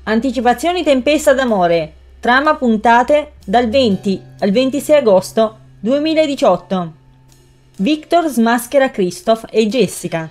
Anticipazioni Tempesta d'amore. Trama puntate dal 20 al 26 agosto 2018. Victor smaschera Christoph e Jessica.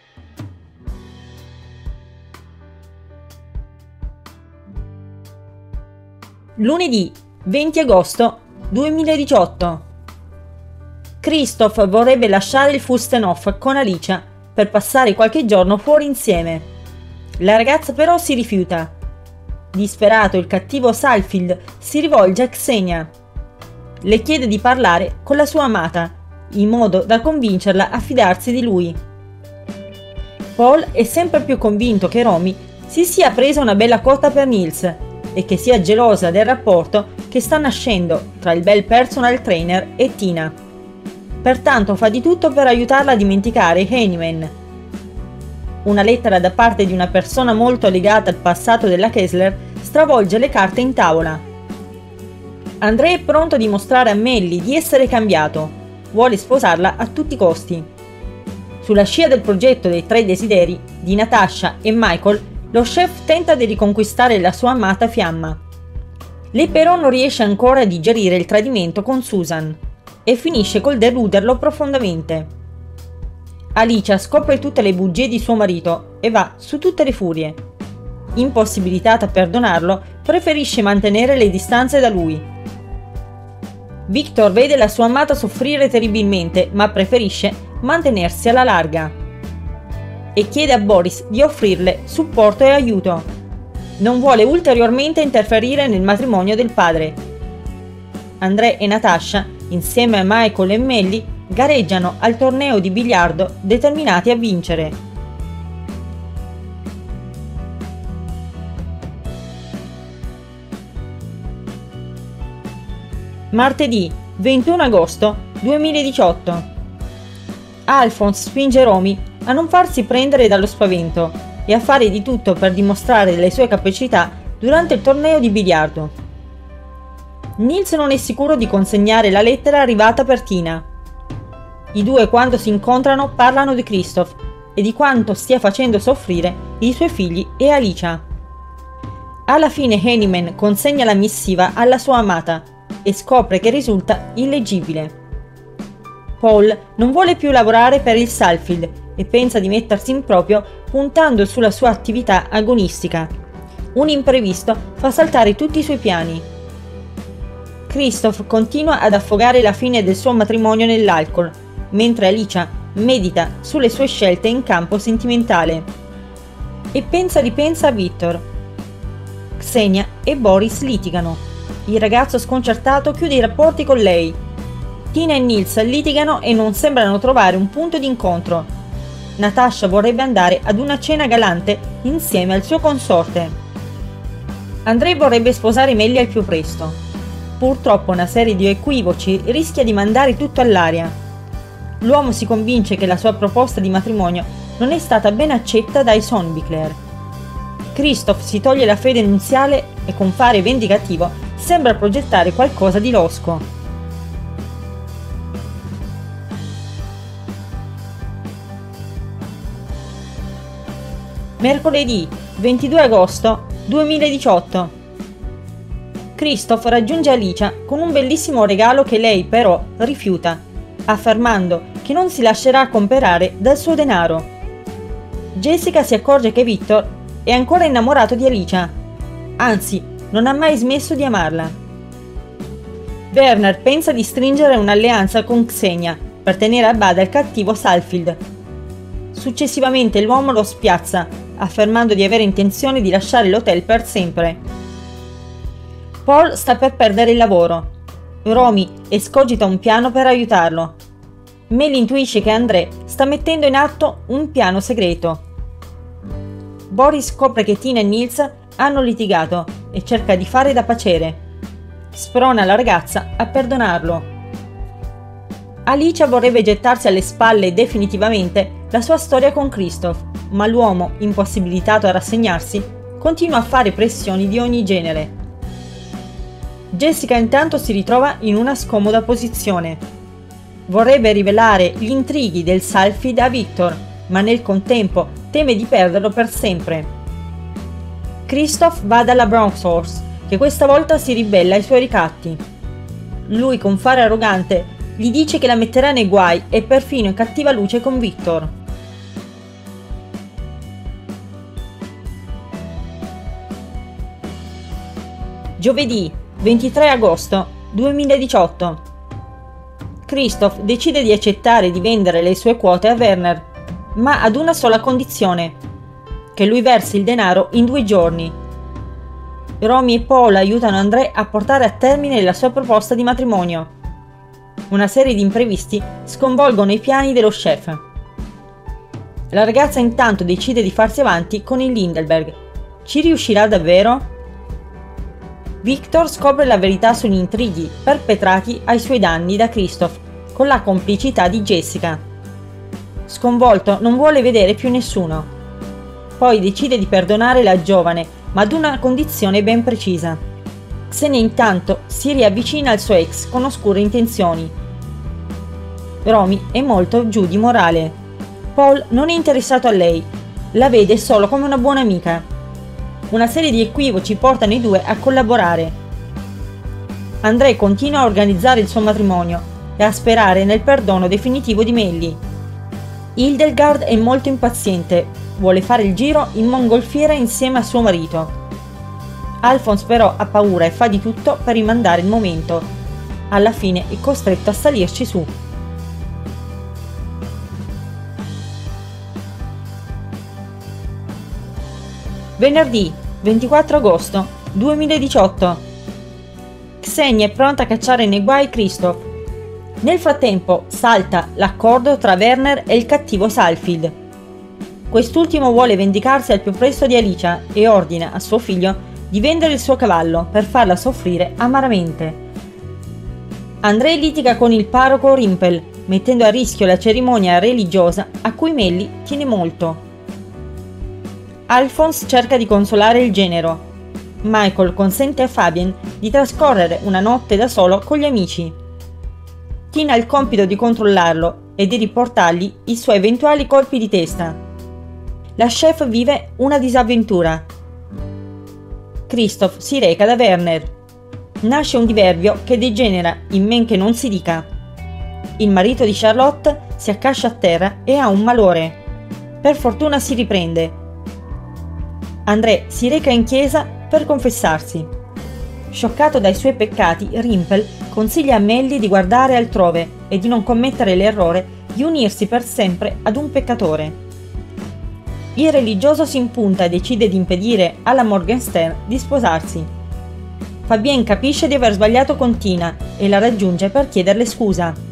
Lunedì 20 agosto 2018. Christoph vorrebbe lasciare il Fürstenhof con Alicia per passare qualche giorno fuori insieme. La ragazza però si rifiuta. Disperato, il cattivo Saalfeld si rivolge a Xenia. Le chiede di parlare con la sua amata, in modo da convincerla a fidarsi di lui. Paul è sempre più convinto che Romy si sia presa una bella cotta per Niels e che sia gelosa del rapporto che sta nascendo tra il bel personal trainer e Tina. Pertanto fa di tutto per aiutarla a dimenticare Heinemann. Una lettera da parte di una persona molto legata al passato della Kessler stravolge le carte in tavola. André è pronto a dimostrare a Melly di essere cambiato. Vuole sposarla a tutti i costi. Sulla scia del progetto dei 3 desideri di Natasha e Michael, lo chef tenta di riconquistare la sua amata Fiamma. Lei però non riesce ancora a digerire il tradimento con Susan e finisce col deluderlo profondamente. Alicia scopre tutte le bugie di suo marito e va su tutte le furie. Impossibilitata a perdonarlo, preferisce mantenere le distanze da lui. Victor vede la sua amata soffrire terribilmente, ma preferisce mantenersi alla larga e chiede a Boris di offrirle supporto e aiuto. Non vuole ulteriormente interferire nel matrimonio del padre. André e Natasha, insieme a Michael e Melly, gareggiano al torneo di biliardo determinati a vincere. Martedì 21 agosto 2018. Alphonse spinge Romy a non farsi prendere dallo spavento e a fare di tutto per dimostrare le sue capacità durante il torneo di biliardo. Niels non è sicuro di consegnare la lettera arrivata per Tina. I due, quando si incontrano, parlano di Christoph e di quanto stia facendo soffrire i suoi figli e Alicia. Alla fine Heinemann consegna la missiva alla sua amata e scopre che risulta illeggibile. Paul non vuole più lavorare per il Saalfeld e pensa di mettersi in proprio puntando sulla sua attività agonistica. Un imprevisto fa saltare tutti i suoi piani. Christoph continua ad affogare la fine del suo matrimonio nell'alcol, mentre Alicia medita sulle sue scelte in campo sentimentale e ripensa a Victor. Xenia e Boris litigano. Il ragazzo sconcertato chiude i rapporti con lei. Tina e Niels litigano e non sembrano trovare un punto di incontro. Natasha vorrebbe andare ad una cena galante insieme al suo consorte. André vorrebbe sposare Melly al più presto. Purtroppo una serie di equivoci rischia di mandare tutto all'aria. L'uomo si convince che la sua proposta di matrimonio non è stata ben accetta dai Sonbicler. Christoph si toglie la fede nuziale e con fare vendicativo sembra progettare qualcosa di losco. Mercoledì 22 agosto 2018. Christoph raggiunge Alicia con un bellissimo regalo che lei però rifiuta, affermando che non si lascerà comprare dal suo denaro. Jessica si accorge che Victor è ancora innamorato di Alicia, anzi non ha mai smesso di amarla. Werner pensa di stringere un'alleanza con Xenia per tenere a bada il cattivo Saalfeld. Successivamente l'uomo lo spiazza, affermando di avere intenzione di lasciare l'hotel per sempre. Paul sta per perdere il lavoro. Romy escogita un piano per aiutarlo. Melly intuisce che André sta mettendo in atto un piano segreto. Boris scopre che Tina e Niels hanno litigato e cerca di fare da pacere. Sprona la ragazza a perdonarlo. Alicia vorrebbe gettarsi alle spalle definitivamente la sua storia con Christoph, ma l'uomo, impossibilitato a rassegnarsi, continua a fare pressioni di ogni genere. Jessica intanto si ritrova in una scomoda posizione. Vorrebbe rivelare gli intrighi del Saalfeld a Victor, ma nel contempo teme di perderlo per sempre. Kristoff va dalla Bronxhorse, che questa volta si ribella ai suoi ricatti. Lui, con fare arrogante, gli dice che la metterà nei guai e perfino in cattiva luce con Victor. Giovedì 23 agosto 2018. Kristoff decide di accettare di vendere le sue quote a Werner, ma ad una sola condizione: che lui versi il denaro in 2 giorni. Romy e Paul aiutano André a portare a termine la sua proposta di matrimonio. Una serie di imprevisti sconvolgono i piani dello chef. La ragazza intanto decide di farsi avanti con il Lindelberg. Ci riuscirà davvero? Victor scopre la verità sugli intrighi perpetrati ai suoi danni da Kristoff con la complicità di Jessica. Sconvolto, non vuole vedere più nessuno. Poi decide di perdonare la giovane, ma ad una condizione ben precisa. Xenia intanto si riavvicina al suo ex con oscure intenzioni. Romy è molto giù di morale. Paul non è interessato a lei, la vede solo come una buona amica. Una serie di equivoci portano i due a collaborare. André continua a organizzare il suo matrimonio e a sperare nel perdono definitivo di Melly. Hildegard è molto impaziente, vuole fare il giro in mongolfiera insieme a suo marito. Alphonse però ha paura e fa di tutto per rimandare il momento. Alla fine è costretto a salirci su. Venerdì 24 agosto 2018. Xenia è pronta a cacciare nei guai Kristoff. Nel frattempo salta l'accordo tra Werner e il cattivo Salfield. Quest'ultimo vuole vendicarsi al più presto di Alicia e ordina a suo figlio di vendere il suo cavallo per farla soffrire amaramente. André litiga con il parroco Rimpel, mettendo a rischio la cerimonia religiosa a cui Melly tiene molto. Alphonse cerca di consolare il genero. Michael consente a Fabien di trascorrere una notte da solo con gli amici. Tina ha il compito di controllarlo e di riportargli i suoi eventuali colpi di testa. La chef vive una disavventura. Kristoff si reca da Werner. Nasce un diverbio che degenera in men che non si dica. Il marito di Charlotte si accascia a terra e ha un malore. Per fortuna si riprende. André si reca in chiesa per confessarsi. Scioccato dai suoi peccati, Rimpel consiglia a Melly di guardare altrove e di non commettere l'errore di unirsi per sempre ad un peccatore. Il religioso si impunta e decide di impedire alla Morgenstern di sposarsi. Fabien capisce di aver sbagliato con Tina e la raggiunge per chiederle scusa.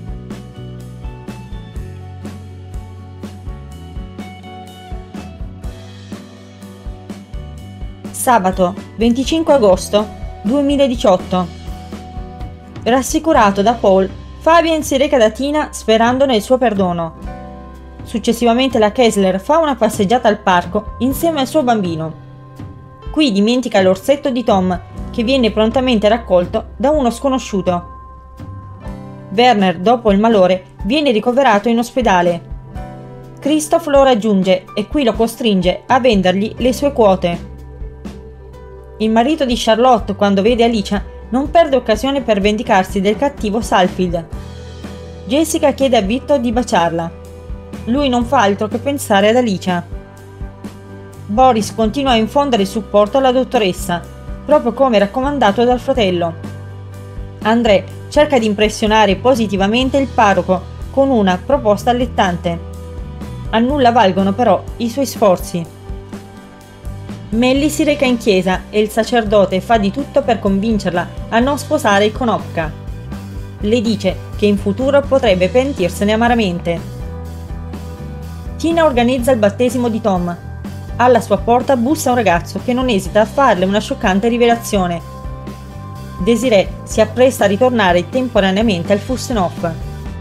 Sabato 25 agosto 2018. Rassicurato da Paul, Fabien si reca da Tina sperando nel suo perdono. Successivamente la Kessler fa una passeggiata al parco insieme al suo bambino. Qui dimentica l'orsetto di Tom, che viene prontamente raccolto da uno sconosciuto. Werner, dopo il malore, viene ricoverato in ospedale. Kristoff lo raggiunge e qui lo costringe a vendergli le sue quote. Il marito di Charlotte, quando vede Alicia, non perde occasione per vendicarsi del cattivo Salfield. Jessica chiede a Victor di baciarla. Lui non fa altro che pensare ad Alicia. Boris continua a infondere supporto alla dottoressa, proprio come raccomandato dal fratello. André cerca di impressionare positivamente il parroco con una proposta allettante. A nulla valgono però i suoi sforzi. Melly si reca in chiesa e il sacerdote fa di tutto per convincerla a non sposare il Konopka. Le dice che in futuro potrebbe pentirsene amaramente. Tina organizza il battesimo di Tom. Alla sua porta bussa un ragazzo che non esita a farle una scioccante rivelazione. Désirée si appresta a ritornare temporaneamente al Fürstenhof.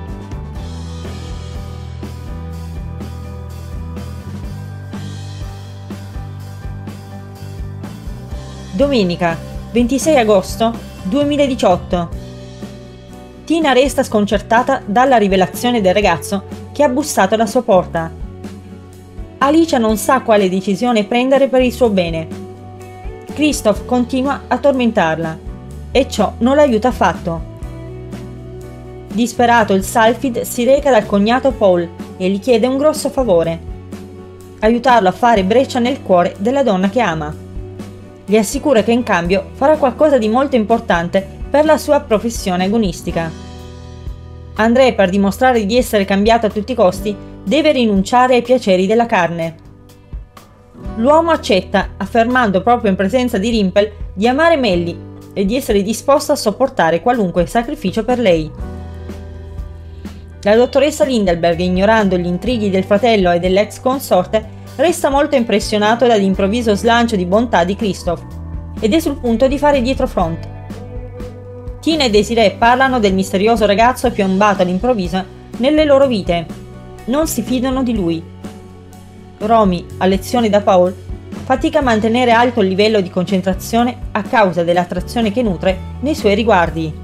Domenica 26 agosto 2018. Tina resta sconcertata dalla rivelazione del ragazzo che ha bussato alla sua porta. Alicia non sa quale decisione prendere per il suo bene. Christoph continua a tormentarla e ciò non l'aiuta affatto. Disperato, il Sylphid si reca dal cognato Paul e gli chiede un grosso favore: aiutarlo a fare breccia nel cuore della donna che ama. Gli assicura che in cambio farà qualcosa di molto importante per la sua professione agonistica. André, per dimostrare di essere cambiato a tutti i costi, deve rinunciare ai piaceri della carne. L'uomo accetta, affermando proprio in presenza di Rimpel di amare Melly e di essere disposto a sopportare qualunque sacrificio per lei. La dottoressa Lindelberg, ignorando gli intrighi del fratello e dell'ex consorte, resta molto impressionato dall'improvviso slancio di bontà di Christoph ed è sul punto di fare dietrofront. Tina e Desiree parlano del misterioso ragazzo piombato all'improvviso nelle loro vite. Non si fidano di lui. Romy, a lezione da Paul, fatica a mantenere alto il livello di concentrazione a causa dell'attrazione che nutre nei suoi riguardi.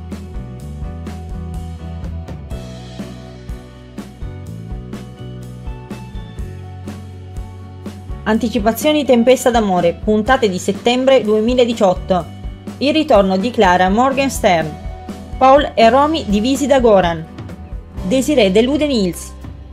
Anticipazioni Tempesta d'amore, puntate di settembre 2018. Il ritorno di Clara Morgenstern. Paul e Romy divisi da Goran. Desiree delude Nils.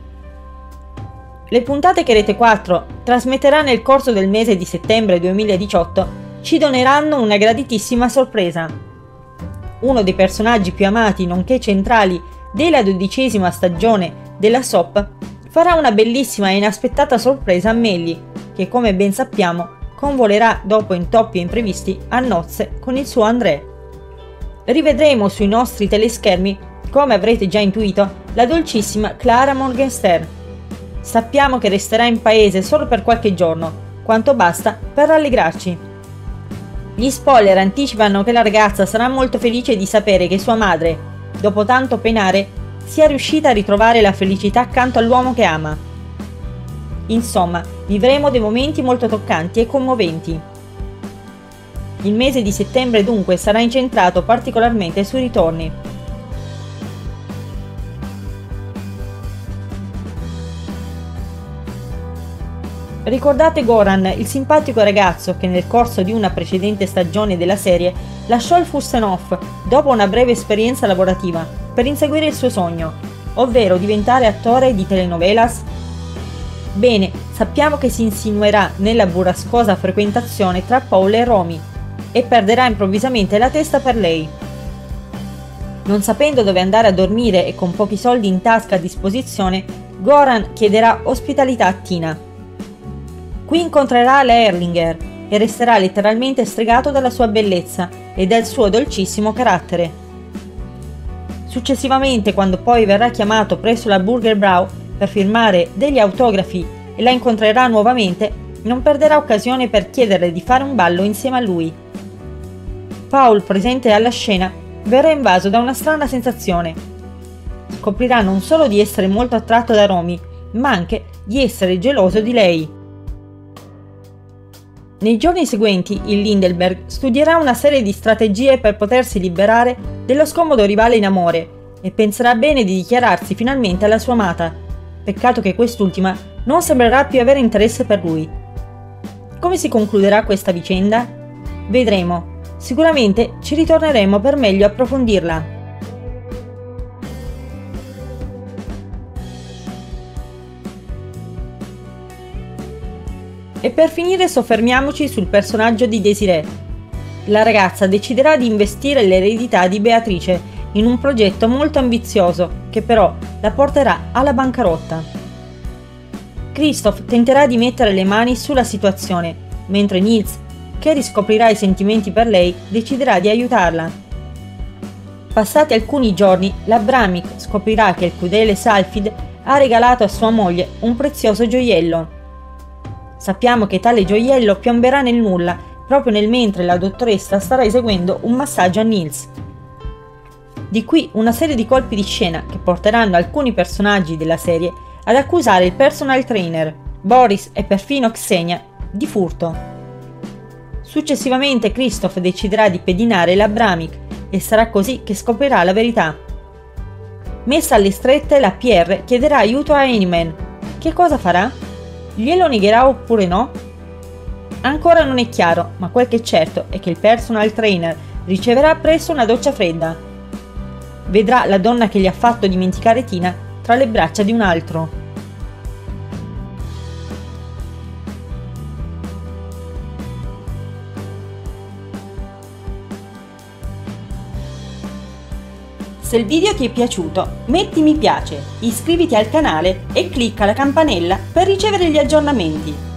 Le puntate che Rete 4 trasmetterà nel corso del mese di settembre 2018 ci doneranno una graditissima sorpresa. Uno dei personaggi più amati nonché centrali della 12ª stagione della soap farà una bellissima e inaspettata sorpresa a Melly, che come ben sappiamo convolerà dopo intoppi e imprevisti a nozze con il suo André. Rivedremo sui nostri teleschermi, come avrete già intuito, la dolcissima Clara Morgenstern. Sappiamo che resterà in paese solo per qualche giorno, quanto basta per rallegrarci. Gli spoiler anticipano che la ragazza sarà molto felice di sapere che sua madre, dopo tanto penare, sia riuscita a ritrovare la felicità accanto all'uomo che ama. Insomma, vivremo dei momenti molto toccanti e commoventi. Il mese di settembre dunque sarà incentrato particolarmente sui ritorni. Ricordate Goran, il simpatico ragazzo che nel corso di una precedente stagione della serie lasciò il Fürstenhof dopo una breve esperienza lavorativa per inseguire il suo sogno, ovvero diventare attore di telenovelas? Bene, sappiamo che si insinuerà nella burrascosa frequentazione tra Paul e Romy e perderà improvvisamente la testa per lei. Non sapendo dove andare a dormire e con pochi soldi in tasca a disposizione, Goran chiederà ospitalità a Tina. Qui incontrerà la Erlinger e resterà letteralmente stregato dalla sua bellezza e dal suo dolcissimo carattere. Successivamente, quando poi verrà chiamato presso la Burger Brau per firmare degli autografi e la incontrerà nuovamente, non perderà occasione per chiederle di fare un ballo insieme a lui. Paul, presente alla scena, verrà invaso da una strana sensazione. Scoprirà non solo di essere molto attratto da Romy, ma anche di essere geloso di lei. Nei giorni seguenti, il Lindelberg studierà una serie di strategie per potersi liberare dello scomodo rivale in amore e penserà bene di dichiararsi finalmente alla sua amata. Peccato che quest'ultima non sembrerà più avere interesse per lui. Come si concluderà questa vicenda? Vedremo. Sicuramente ci ritorneremo per meglio approfondirla. E per finire soffermiamoci sul personaggio di Desiree. La ragazza deciderà di investire l'eredità di Beatrice in un progetto molto ambizioso che però la porterà alla bancarotta. Christoph tenterà di mettere le mani sulla situazione, mentre Nils, che riscoprirà i sentimenti per lei, deciderà di aiutarla. Passati alcuni giorni, la Bramik scoprirà che il crudele Sylphid ha regalato a sua moglie un prezioso gioiello. Sappiamo che tale gioiello piomberà nel nulla proprio nel mentre la dottoressa starà eseguendo un massaggio a Nils. Di qui una serie di colpi di scena che porteranno alcuni personaggi della serie ad accusare il personal trainer, Boris e perfino Xenia, di furto. Successivamente Christoph deciderà di pedinare la Bramik e sarà così che scoprirà la verità. Messa alle strette, la PR chiederà aiuto a Animan. Che cosa farà? Glielo negherà oppure no? Ancora non è chiaro, ma quel che è certo è che il personal trainer riceverà presto una doccia fredda. Vedrà la donna che gli ha fatto dimenticare Tina tra le braccia di un altro. Se il video ti è piaciuto, metti mi piace, iscriviti al canale e clicca la campanella per ricevere gli aggiornamenti.